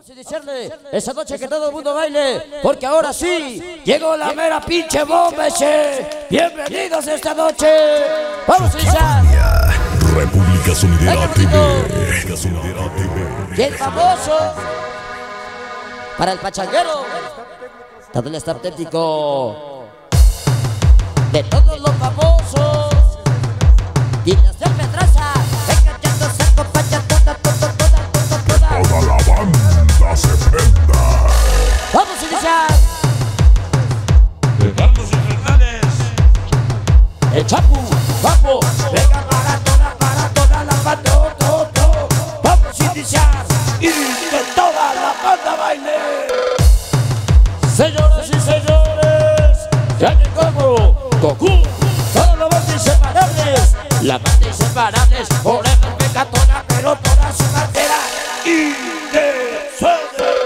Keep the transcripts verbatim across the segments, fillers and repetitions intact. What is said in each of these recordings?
Vamos a iniciarle esa noche que todo el mundo baile, porque ahora sí llegó la mera pinche bomba, che. Bienvenidos esta noche. Vamos a iniciar. República Sonidera T V. Y el famoso para el pachanguero, todo el staff técnico de todos los famosos y de hacer Pedraza. Venga, ya nos acompaña toda, toda, toda, toda, toda. Toda la banda se prenda. Vamos a iniciar. Carlos Fernández, El Chapu, Papo, venga para toda, para toda la banda, oh, oh, oh. Vamos a iniciar y que toda la banda baile. Señoras y señores, ya llegó Goku, toda la banda inseparables, la banda inseparables, por eso pecatona, pero toda su cartera y que suene.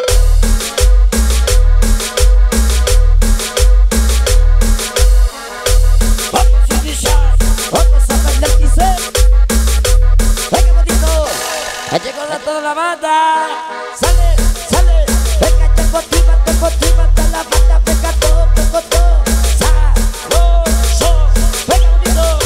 Llegó toda la banda, sale, sale, venga, te motiva, te motiva, toda la banda, venga, todo, todo, todo, sabroso, venga, bonito.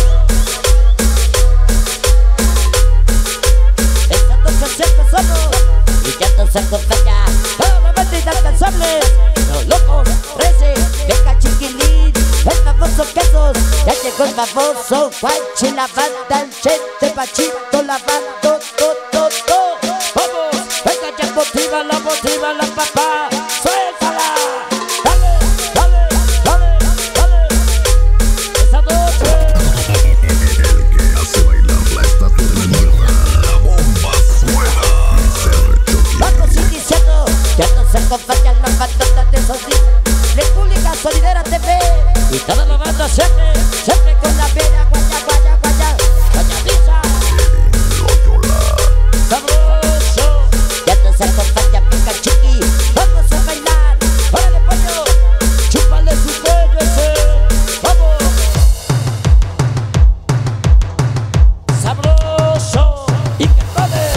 Esta noche se empezó y ya no se acompaña, toda la banda inalcanzable, los locos, trece, venga, chiquilín, el famoso quesos, ya llegó el famoso Guachi, la banda, el chente, Pachito, la banda, todo, todo, todo. Vamos, venga, ya motiva, la motiva, la papá, suéltala, dale, dale, dale, dale, esa noche. El que hace bailar la estatua de la tierra. La bomba suena. Vamos iniciando, ya nos acompañan las bandotas de Sonido, República Sonidera T V. Y toda la banda siempre, siempre con la vera, guaya, guaya, guaya, guayadiza. Sabroso, ya nos acompaña Pica Chiqui. Vamos a bailar, órale pollo, chúpale su cuello ese. Vamos, sabroso, y que pone.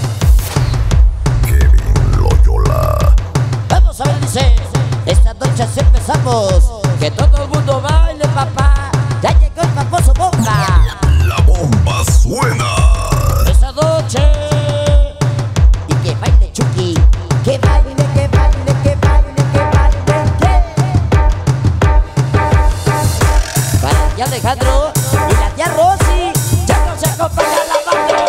Kevin Loyola. Vamos a ver, dice, esta noche así empezamos, que todo el mundo baile, papá. Ya llegó el famoso bomba. La bomba suena. Esta noche. Y que baile Chucky. Que baile, que baile, que baile, que baile, que. Para el tía Alejandro y la tía Rosy, ya nos acompaña la banda.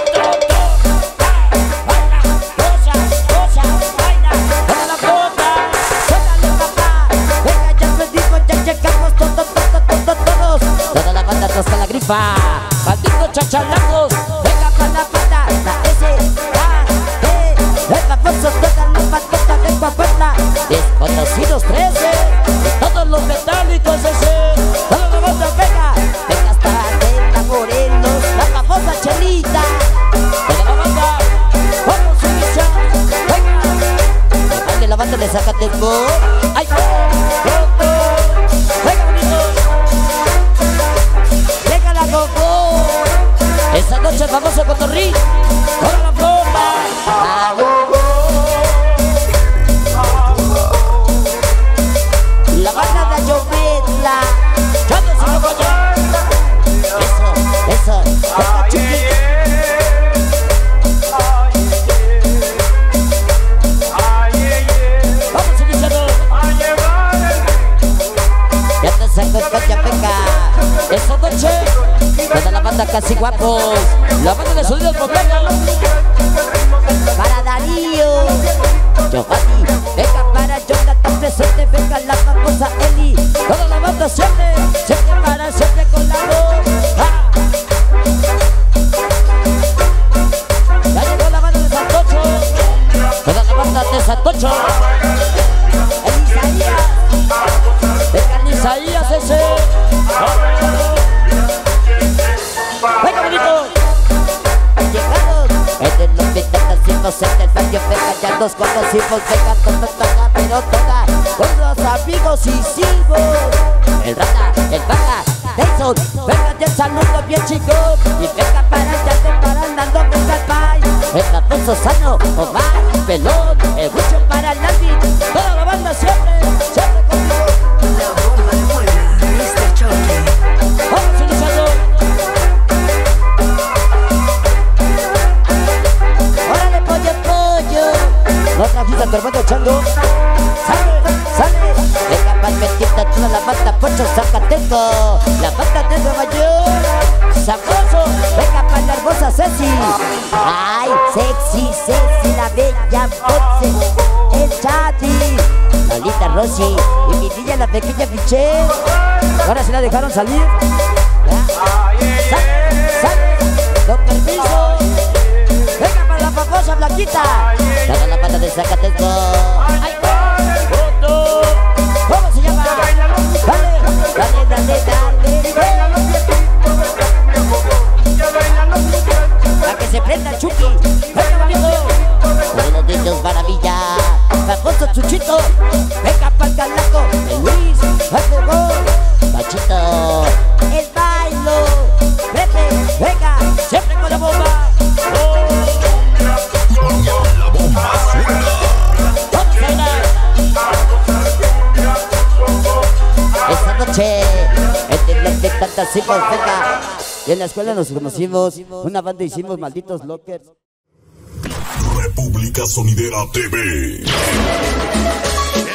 Baila, goza, goza, baila, toda la bota, suéltale papá. Venga, ya pedimos, ya llegamos todos, todos, todos, todos. Toda la banda tosca la grifa, banditos chachalacos, venga para la banda, la S, A, E, el famoso toda la bandota de Coahuila, desconocidos trece, todos los metálicos ese, toda la banda venga, venga hasta Adela Morelos, la famosa Chelita, toda la banda, vamos a iniciar, venga, que baile la banda de Zacatenco, ay, pronto, venga bonito, venga la Gogo, esta noche el famoso Cotorrín, toda la bomba, la Gogo, la banda de Ayovela, ya nos acompaña, eso, eso, venga Chucky. Vamos iniciando. Ya te saco coña, venga. Esta noche, toda la banda casi guapos. La banda de sonidos montañas. Para Darío, Giovanni, venga para Jonathan presente, venga la famosa Eli. Toda la banda siempre, siempre para siempre con la voz. ¡Ah! Ya llegó la banda de Santocho. Toda la banda de Santocho. El Isaías. Venga el Isaías ese. Venga bonito. Llegaron en el hospital, nacimos en el barrio, venga ya nos conocimos, venga toda, toda, pero toda, con los amigos hicimos. El Rata, el Vaca, Nelson, venga ya el saludo bien chicos, y venga para allá, para andando, venga el Pai. el Alfonso Sano, Omar, Pelón, el Gucho para el Alvin, toda la banda siempre, siempre conmigo. La bomba de Puebla, mister Choque. Vamos iniciando. Órale, pollo, pollo. No trajiste a tu hermano echando. Sale, sale. Venga, palmetita, toda la banda, Pocho Zacateco. La banda de Nueva York. Sabroso. Venga, para la hermosa Ceci. Ay, sexy, sexy, la bella Ponce. El Chati. La linda Rosy. Y mi niña, la pequeña Michelle. Ahora se la dejaron salir. ¿Ya? Sale, sale. Con permiso. Venga, para la famosa Blanquita. Toda la banda de Zacateco. Ay, foto. ¿Cómo se llama? Dale, dale, dale, dale. Para que se prenda el Chucky. Venga, amigo. Todos los niños maravilla. Famoso Chuchito. Venga, para el Calaco. El Luis. El Fogón. Pachito. El bailo. Vete, venga. Siempre con la bomba. La bomba suena. Esta noche, entre los que tantas hijos, venga. Y en la escuela nos conocimos, una banda hicimos Malditos Lockers. República Sonidera T V.